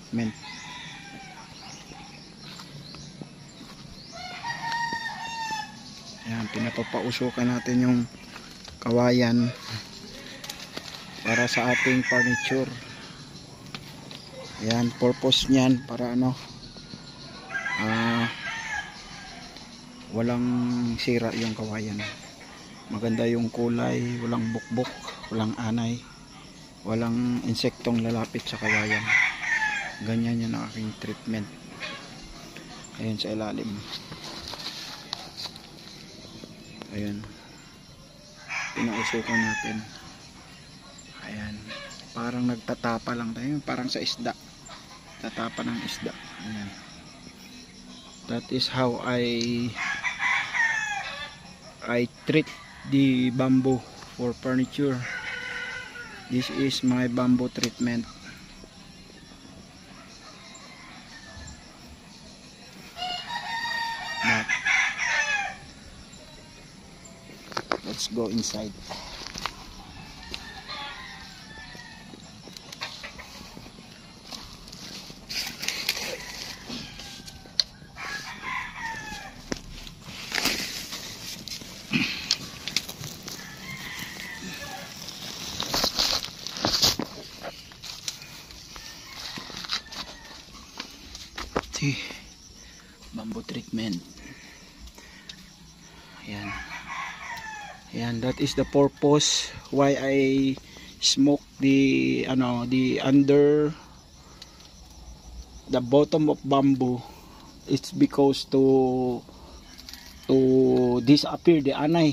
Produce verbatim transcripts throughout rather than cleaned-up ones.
treatment. Ayan, pinapapausukan natin yung kawayan para sa ating furniture. Ayan, purpose niyan para ano, ah, walang sira yung kawayan, maganda yung kulay, walang bukbok, walang anay, walang insektong lalapit sa kawayan. Ganyan yung aking treatment. Ayan sa ilalim, ayan, pinausukan natin. Ayan, parang nagtatapa lang tayo, parang sa isda, tatapa ng isda. Ayan, that is how I I treat the bamboo for furniture. This is my bamboo treatment. Now, let's go inside. Bamboo treatment. Ayan. Ayan, that is the purpose why I smoke the ano, the under the bottom of bamboo. It's because to to disappear the anay.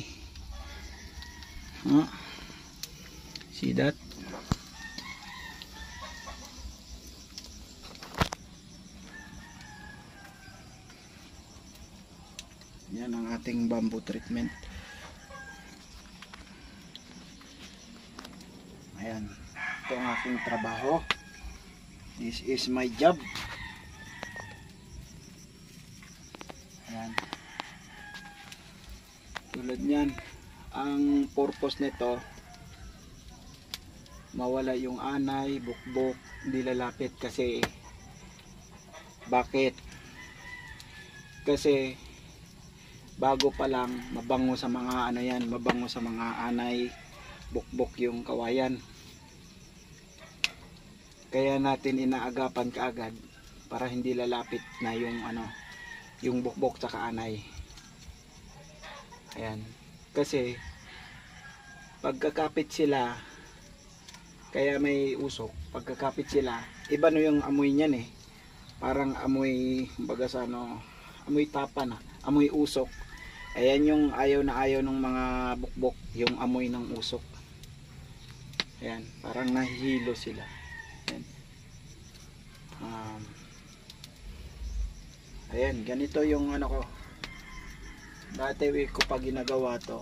Huh? See that? Yan ang ating bamboo treatment. Ayan, ito ang aking trabaho. This is my job. Ayan, tulad nyan, ang purpose nito, mawala yung anay, bukbok, hindi lalapit. Kasi bakit? Kasi bago pa lang mabango sa mga ano yan, mabango sa mga anay, bukbok yung kawayan. Kaya natin inaagapan kaagad para hindi lalapit na yung ano, yung bukbok sa anay. Ayan, kasi pagkakapit sila, kaya may usok, pagkakapit sila, iba no yung amoy niyan eh, parang amoy baga sa ano, amoy tapa na, amoy usok. Ayan yung ayaw na ayaw ng mga bukbok, yung amoy ng usok. Ayan, parang nahihilo sila. Ayan. Um, ayan, ganito yung ano ko. Dati ko pa ginagawa to.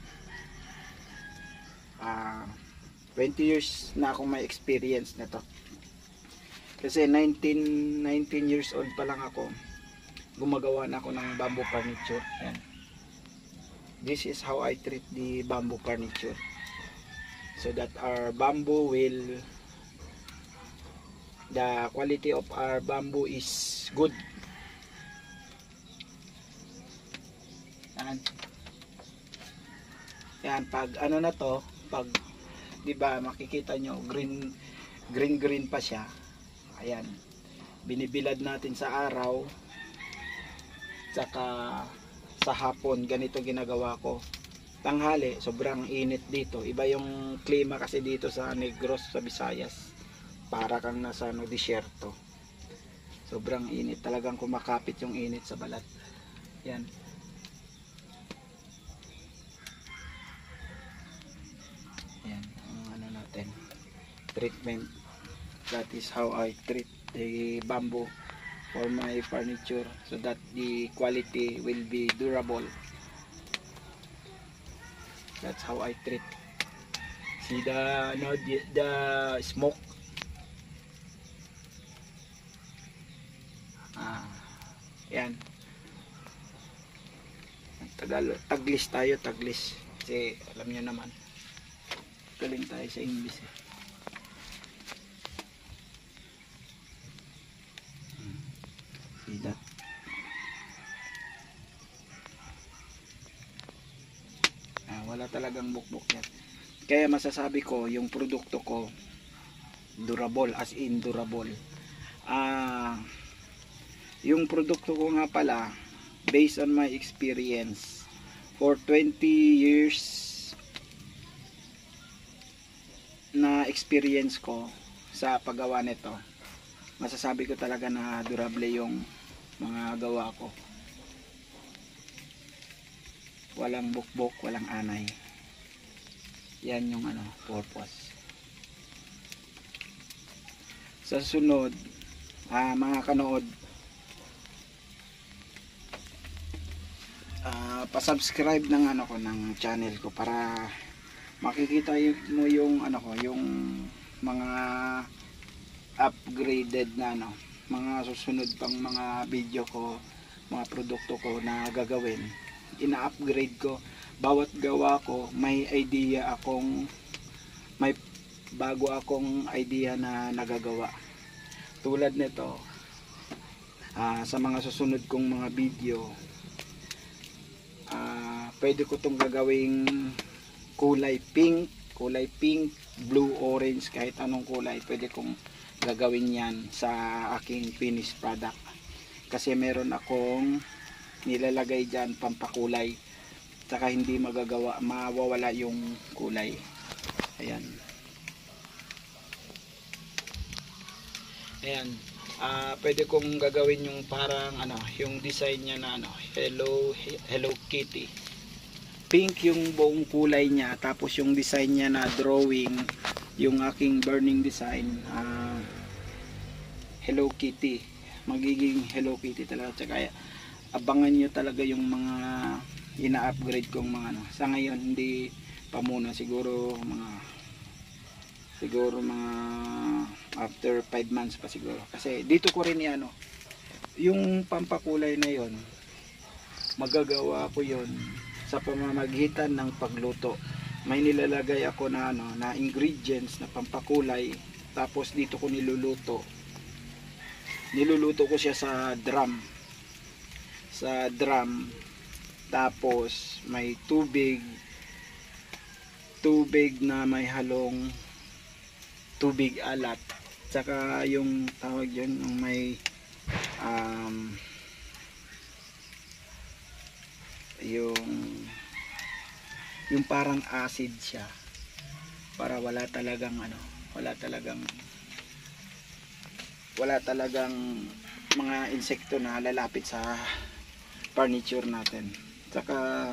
Uh, twenty years na akong may experience na to. Kasi nineteen, nineteen years old pa lang ako, gumagawa na ako ng bamboo furniture. Ayan. This is how I treat the bamboo furniture, so that our bamboo will, the quality of our bamboo is good. Yan. Yan, pag ano na to, pag di ba makikita nyo green green green pa siya. Ayan, binibilad natin sa araw, saka sa hapon. Ganito ginagawa ko. Tanghali sobrang init dito, iba yung klima kasi dito sa Negros, sa Visayas, para kang nasa no, disyerto. Sobrang init, talagang kumakapit yung init sa balat. Yan. Yan ang ano natin, treatment. That is how I treat the bamboo for my furniture, so that the quality will be durable. That's how I treat. See the no the, the smoke. Ah, yan. Tagal, taglis tayo, taglis. Kasi alam niyo naman, galing tayo sa English eh. Bidat. Ah, wala talagang bukbok yan. Kaya masasabi ko yung produkto ko durable, as in durable. Ah, yung produkto ko nga pala, based on my experience, for twenty years na experience ko sa paggawa nito, masasabi ko talaga na durable yung mga gawa ko. Walang bukbok, walang anay. Yan yung ano, purpose. Sa sunod, ah, mga kanood, ah, pa-subscribe ng ano ko, ng channel ko, para makikita mo yung ano ko, yung mga upgraded na ano, mga susunod pang mga video ko, mga produkto ko na gagawin. Ina-upgrade ko bawat gawa ko. May idea akong, may bago akong idea na nagagawa. Tulad nito, uh, sa mga susunod kong mga video, uh, pwede ko itong gagawing kulay pink, kulay pink, blue, orange, kahit anong kulay pwede kong gagawin yan sa aking finished product. Kasi meron akong nilalagay dyan pampakulay, saka hindi magagawa, mawawala yung kulay. Ayan. Ayan. Uh, pwede kong gagawin yung parang ano, yung design niya na ano, Hello Hello Kitty. Pink yung buong kulay niya, tapos yung design niya na drawing, yung aking burning design, uh, Hello Kitty. Magiging Hello Kitty talaga. Tsaka abangan nyo talaga yung mga ina-upgrade kong mga ano. Sa ngayon hindi pa muna, siguro mga siguro mga after five months pa siguro. Kasi dito ko rin ano, yung pampakulay na yon, magagawa ko yon sa pamamagitan ng pagluto. May nilalagay ako na ano, na ingredients na pampakulay, tapos dito ko niluluto. Niluluto ko siya sa drum. Sa drum, tapos may tubig tubig na may halong tubig alat, saka yung tawag yun, yung may um, yung yung parang acid siya, para wala talagang ano, wala talagang wala talagang mga insekto na lalapit sa furniture natin. Saka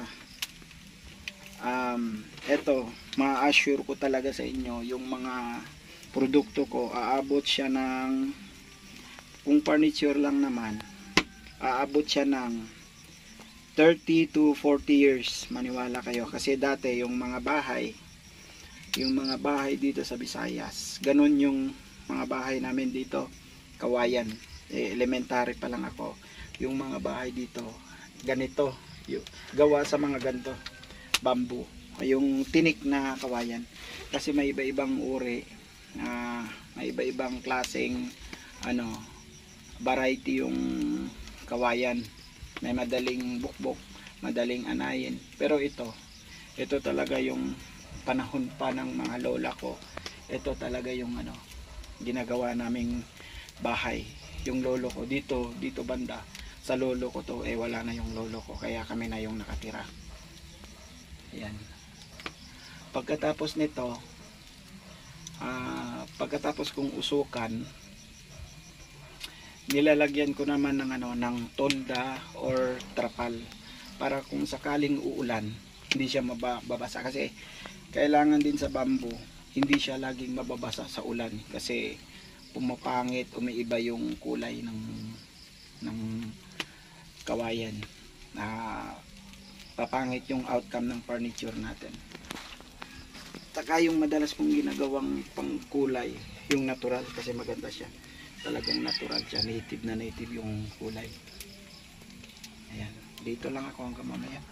um, eto, ma-assure ko talaga sa inyo, yung mga produkto ko, aabot siya ng, kung furniture lang naman, aabot siya ng thirty to forty years, maniwala kayo. Kasi dati yung mga bahay, yung mga bahay dito sa Visayas, ganun yung mga bahay namin dito, kawayan. Eh, elementary pa lang ako, yung mga bahay dito ganito, yung gawa sa mga ganito, bamboo, yung tinik na kawayan. Kasi may iba-ibang uri, uh, may iba-ibang klaseng ano, variety yung kawayan. May madaling bukbok, madaling anayin. Pero ito, ito talaga yung panahon pa ng mga lola ko. Ito talaga yung ano, ginagawa naming bahay. Yung lolo ko dito, dito banda, sa lolo ko to, eh wala na yung lolo ko, kaya kami na yung nakatira. Ayan. Pagkatapos nito, uh, pagkatapos kong usukan, nilalagyan ko naman ng ano, ng tolda or trapal, para kung sakaling uulan, hindi siya mababasa. Kasi kailangan din sa bamboo, hindi siya laging mababasa sa ulan, kasi pumapangit, umiiba yung kulay ng ng kawayan, na papangit yung outcome ng furniture natin. Saka yung madalas kong ginagawang pangkulay, yung natural, kasi maganda siya, talagang natural siya, native na native yung kulay. Ayan, dito lang ako hanggang mamaya.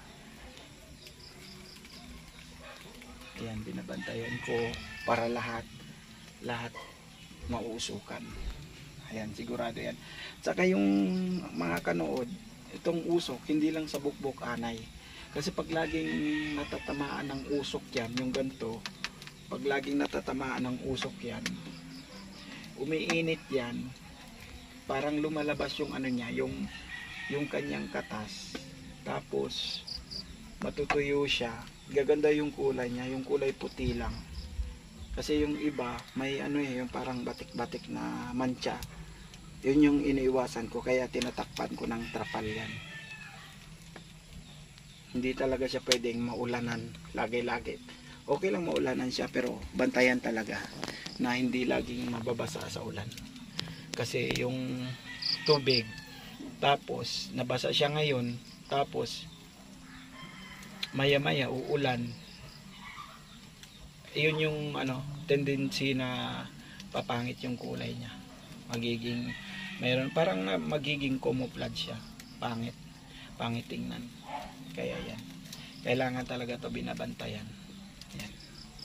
Ayan, binabantayan ko para lahat lahat mauusukan. Ayan, sigurado yan. Saka yung mga kanood, itong usok, hindi lang sa bukbok anay. Kasi pag laging natatamaan ng usok yan, yung ganito, pag laging natatamaan ng usok yan, umiinit yan, parang lumalabas yung ano niya, yung, yung kanyang katas. Tapos, matutuyo siya. Gaganda yung kulay niya, yung kulay puti lang. Kasi yung iba, may ano eh, yung parang batik-batik na mancha. Yun yung iniiwasan ko, kaya tinatakpan ko ng trapal yan. Hindi talaga siya pwedeng maulanan lagi-lagi. Okay lang maulanan siya, pero bantayan talaga na hindi laging mababasa sa ulan. Kasi yung tubig, tapos nabasa siya ngayon, tapos maya-maya uulan. Yun yung ano, tendency na papangit yung kulay niya. Magiging mayroon parang magiging camouflage siya, pangit pangit tingnan. Kaya yan, kailangan talaga to binabantayan. Yan,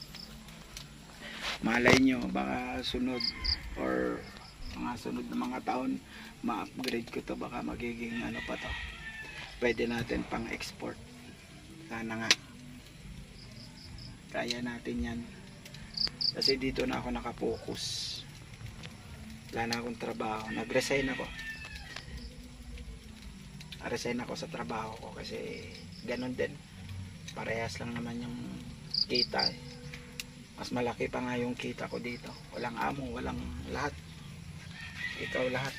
malay nyo baka sunod or mga sunod na mga taon ma-upgrade ko to, baka magiging ano pa to, pwede natin pang export. Sana nga kaya natin yan, kasi dito na ako nakapokus. Wala na akong trabaho, nag-resign ako resign ako sa trabaho ko kasi ganun din, parehas lang naman yung kita eh. Mas malaki pa nga yung kita ko dito, walang amo, walang lahat, ikaw lahat.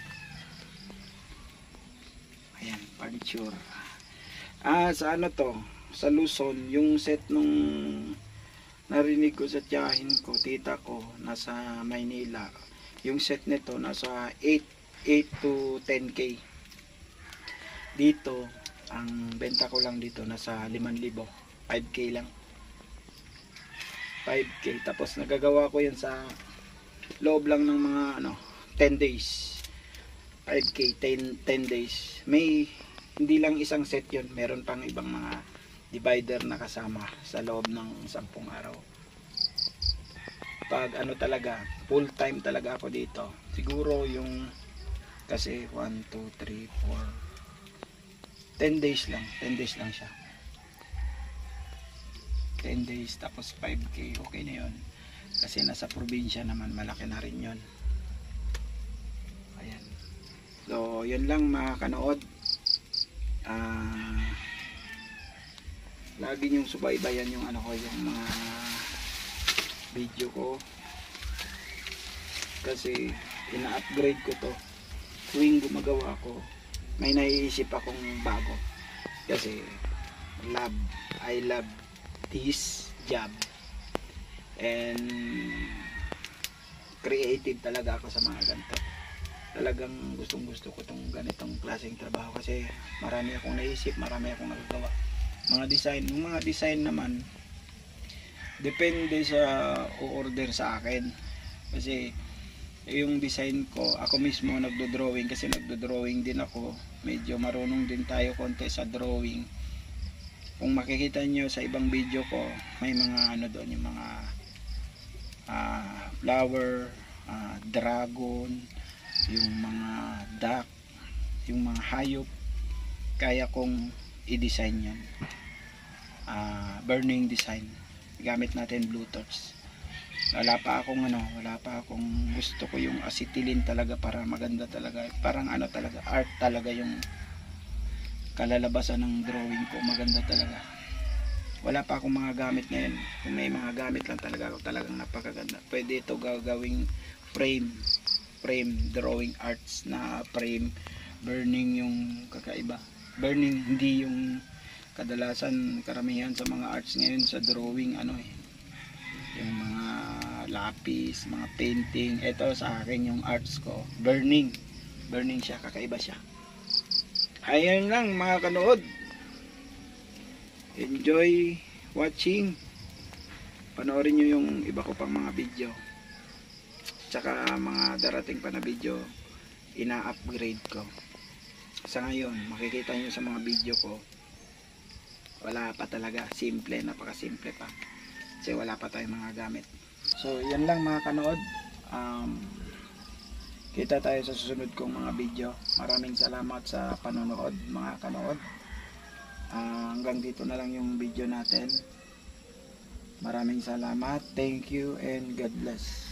Ayan, furniture. Ah, sa ano to, sa Luzon, yung set nung narinig ko sa tiyahin ko, tita ko, nasa Maynila. Yung set nito nasa eight to ten K. Dito, ang benta ko lang dito nasa limang libo, five K lang. five K. Tapos nagagawa ko yan sa loob lang ng mga ano, ten days. five K, ten days. May hindi lang isang set yun, meron pang ibang mga divider na kasama sa loob ng sampung araw. Pag ano talaga, full time talaga ako dito, siguro yung kasi one, two, three, four, ten days lang, ten days lang siya. ten days tapos five K, okay na yun. Kasi nasa probinsya naman, malaki na rin yun. Ayan. So, yun lang mga kanood. Ah, lagi niyong subaybayan yung ano ko, yung mga video ko. Kasi ina-upgrade ko to. Tuwing gumagawa ko, may naiisip akong bago. Kasi love, I love this job. And creative talaga ako sa mga ganito. Talagang gustong gusto ko tong ganitong klaseng trabaho kasi marami akong naisip, marami akong nagagawa. Mga design, yung mga design naman depende sa o-order sa akin. Kasi yung design ko, ako mismo nagdo-drawing kasi nagdo-drawing din ako. Medyo marunong din tayo konti sa drawing. Kung makikita nyo sa ibang video ko, may mga ano doon, yung mga uh, flower, uh, dragon, yung mga duck, yung mga hayop, kaya kong i-design yan. Uh, burning design. Gamit natin Bluetooth. Wala pa akong ano, wala pa akong gusto ko yung acetylene talaga para maganda talaga. Parang ano talaga, art talaga yung kalalabasan ng drawing ko, maganda talaga. Wala pa akong mga gamit ngayon. Kung may mga gamit lang talaga ako, talagang napakaganda. Pwede ito gagawing frame, frame drawing arts na frame burning yung kakaiba. Burning, hindi yung kadalasan karamihan sa mga arts ngayon sa drawing ano eh. Yung mga lapis, mga painting. Ito sa akin yung arts ko, burning. Burning siya, kakaiba siya. Ayan lang mga kanood. Enjoy watching. Panoorin nyo yung iba ko pang mga video. Tsaka mga darating pa na video, ina-upgrade ko. Sa ngayon, makikita nyo sa mga video ko, wala pa talaga. Simple, napaka-simple pa. Kasi wala pa tayong mga gamit. So, yan lang mga kanood. Um, Kita tayo sa susunod kong mga video. Maraming salamat sa panonood mga kanood. Uh, hanggang dito na lang yung video natin. Maraming salamat. Thank you and God bless.